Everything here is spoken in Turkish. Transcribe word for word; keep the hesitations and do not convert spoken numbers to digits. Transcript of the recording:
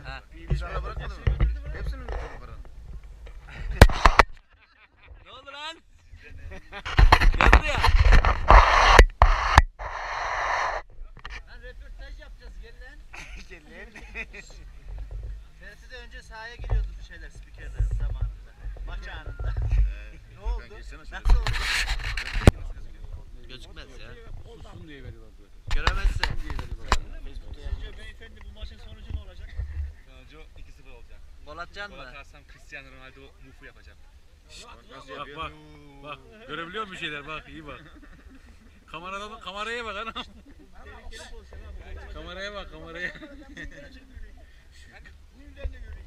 Ha. Hiç para bırakmadı mı? Hepsini mi götürdü paranın? Ne oldu lan? Gel buraya. Lan röportaj yapacağız gel lan. Gel lan. Ferdi de önce sahaya giriyordu bir şeyler spikerler zamanında. Maç anında. Ne oldu? Nasıl oldu? Gözükmez ya. Sussun diye veriyorlar böyle. Göremezsin. Sizce beyefendi bu maçın sonucu ne olacak? Sonucu iki sıfır olacak. Gol atacaksın Gol mı? atarsam Cristiano Ronaldo mufu yapacağım. Nasıl Bak yapıyor? bak. Bak görebiliyor musun bir şeyler bak iyi bak. Kamerada kameraya bak anam. Tehlikeli pozisyon ha bu. Kameraya bak kameraya. Nereden de görüyor?